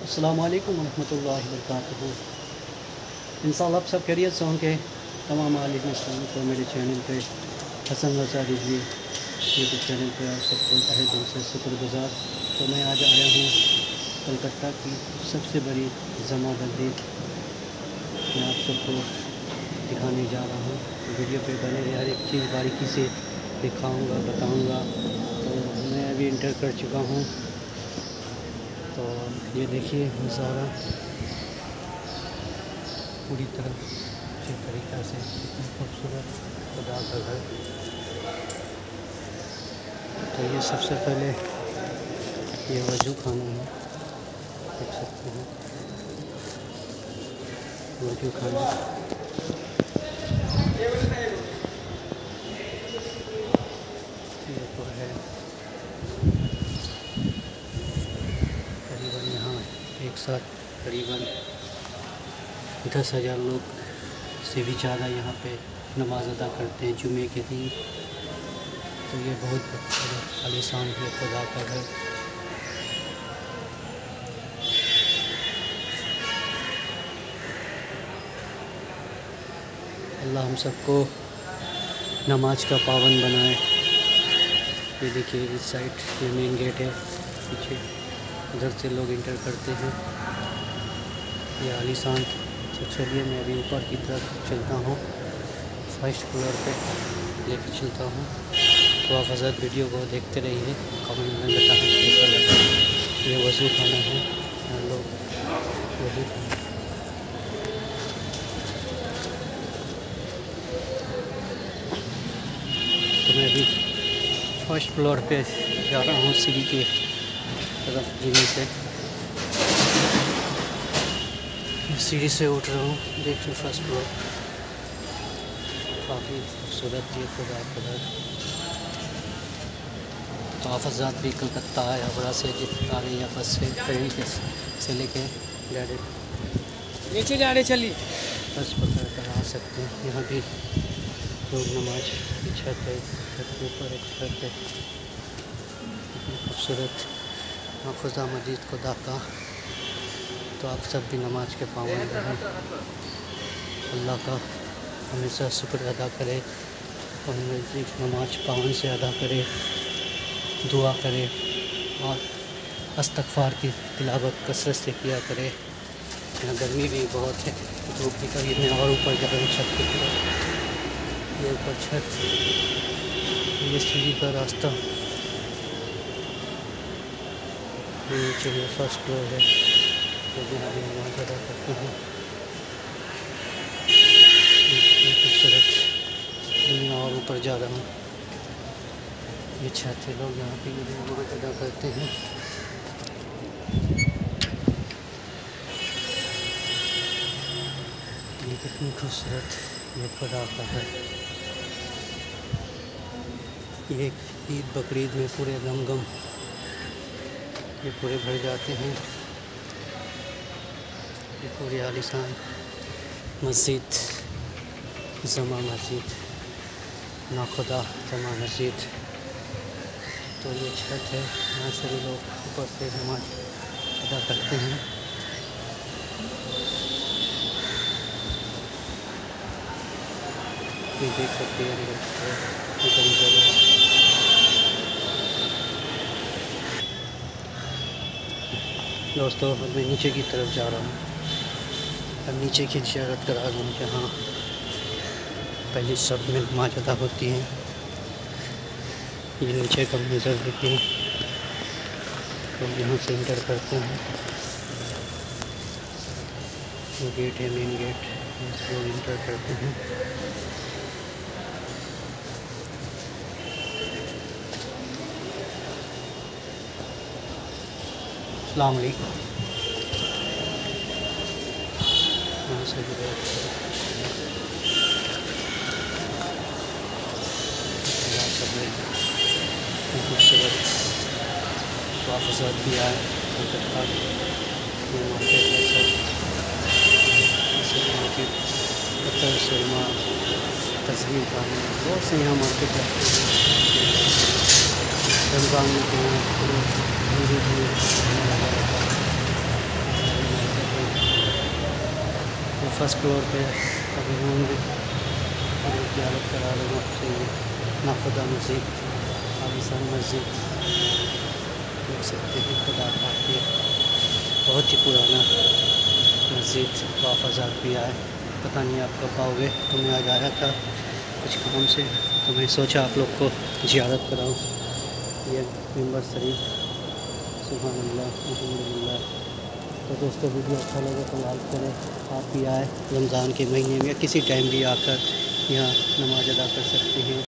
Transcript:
अस्सलामुअलैकुम वरहमतुल्लाहि वबरकातुहू। इंशाअल्लाह आप सब खैरियत से होंगे। तमाम आलिम इस्लाम को मेरे चैनल पे हसन रज़ा रिजवी यूट्यूब चैनल पे आप सबको तहे दिल से शुक्रगुज़ार। तो मैं आज आया हूँ कलकत्ता की सबसे बड़ी जमा मस्जिद, मैं आप सबको दिखाने जा रहा हूँ। वीडियो पे बने रहे, हर एक चीज़ बारीकी से दिखाऊंगा बताऊंगा। तो मैं अभी इंटर कर चुका हूँ। तो ये देखिए नज़ारा पूरी तरह अच्छे तरीक़ा से, इतनी खूबसूरत खुदा का घर। तो ये सबसे पहले ये वजू खाना है, देख सकते हैं वजू खाना। ये तो है करीबन यहाँ एक साथ करीबन 10,000 लोग से भी ज़्यादा यहाँ पे नमाज़ अदा करते हैं जुमे के दिन। तो ये बहुत आलीशान है खुदा का घर। अल्लाह हम सबको नमाज का पाबंद बनाए। ये देखिए इस साइड ये मेन गेट है, पीछे उधर से लोग इंटर करते हैं। ये आलीशान। तो चलिए मैं अभी ऊपर की तरफ चलता हूँ, फर्स्ट फ्लोर पे लेके चलता हूँ। तो आप हज़रत वीडियो को देखते रहिए, कमेंट में बताएं कैसा लगा। ये वज़ू खाना है, यहाँ लोग वज़ू तो मैं अभी फर्स्ट फ्लोर पे जा रहा हूँ, सीढ़ी के तरफ जीने से सीढ़ी से उठ रहा हूँ। देखिए फर्स्ट फ्लोर काफ़ी खूबसूरत ये खुदा का घर। तो आप हज़रात भी कलकत्ता या बड़ा से आ रहे हैं या बस से ट्रेन के से लेके डायरेक्ट नीचे जा रहे चलिए बस पकड़ कर आ सकते हैं। यहाँ भी लोग नमाज की छत है, छत के ऊपर एक छत है, इतनी खूबसूरत खुदा मजीद खुदा का। तो आप सब भी नमाज के पाबंद रहें, अल्लाह का हमेशा शुक्र अदा करें और नमाज पाबंद से अदा करें, दुआ करें और इस्तग़फ़ार की तिलावत कसरत से किया करें। यहाँ गर्मी भी बहुत है, धूप भी कभी मैं और ऊपर जा रहा हूँ छत की तरफ। ये ऊपर छत, ये सीढ़ी का रास्ता, नीचे में फर्स्ट फ्लोर है, तो यहाँ भी नमाज़ अदा करते हैं। खूबसूरत दुनिया और ऊपर जा रहा हूँ। ये छत है, लोग यहाँ पे नमाज़ अदा करते हैं। ये कितनी खूबसूरत ये खुदा का है। ये ईद बकरीद में पूरे गम ये पूरे भर जाते हैं। ये पूरी आलीशान मस्जिद, जमा मस्जिद, नाखुदा जमा मस्जिद। तो ये छत है, यहाँ से भी लोग ऊपर से नमाज अदा करते हैं। ये देख सकते हैं बड़ी जगह। दोस्तों अब मैं नीचे की तरफ जा रहा हूँ। अब नीचे की ज़ियारत करा रहा हूँ, जहाँ पहली सब में नमाज अदा होती है। ये नीचे का मंजर देखिए, तो यहाँ से इंटर करते हैं। ये गेट है, मेन गेट, इसको इंटर करते हैं। अस्सलाम वालेकुम। यहाँ से भी खूबसूरत स्वाफत भी आए कलकत्ता। ये मार्केट है सब मार्केट, पत्थर सुरमा, तस्वीर का बहुत से यहाँ मार्केट लगते हैं। रमज़ान में तो यहाँ पूरे धीरे धीरे लगा रहता है। फर्स्ट फ्लोर पे अभी हूँ मैं, ज़ियारत करा रहा हूँ आपसे। ये नाखुदा मस्जिद, आलिशान मस्जिद देख सकते हैं। खुदा पाक के बहुत ही पुराना मस्जिद, वाफाजात भी आए। पता नहीं आप कब आओगे, तो मैं आज आया था कुछ काम से, तो मैं सोचा आप लोग को ज़ियारत कराऊँ। ये मिंबर शरीफ, सुभान अल्लाह, अल्हम्दुलिल्लाह। तो दोस्तों वीडियो अच्छा लगे तो लाइक करें। आप भी आए रमज़ान के महीने में, किसी टाइम भी आकर यहाँ नमाज़ अदा कर सकते हैं।